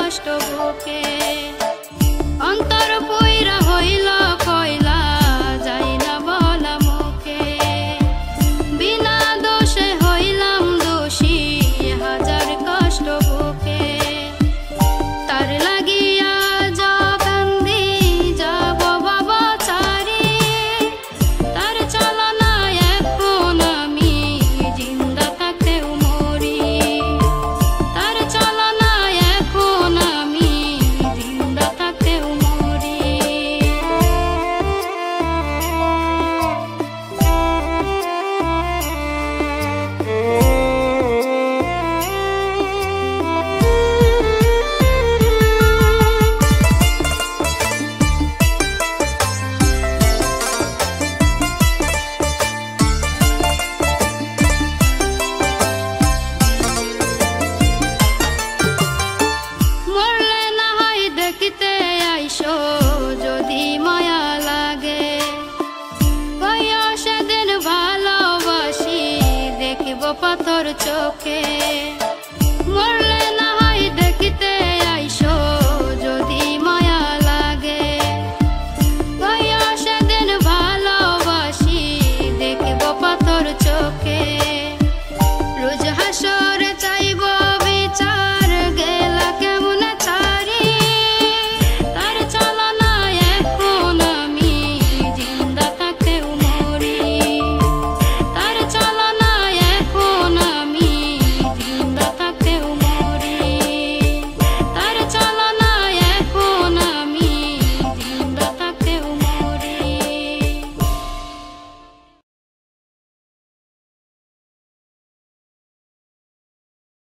কষ্ট বুকে অন্তর পইরা হইল কইলা যাই না বলা মুখে বিনা দোষে হইলাম দোষী হাজার কষ্ট বুকে তার লাগিয়া যা কান্দি যাব বাবা চারি তার চালনা এখন আমি জিন্দা থাকতেও মরি তার চালনা এখন আমি জিন্দা থাকতেও মরি যদি মায়া লাগে কইও সেদিন ভালোবাসি দেখব পাথর চোখে।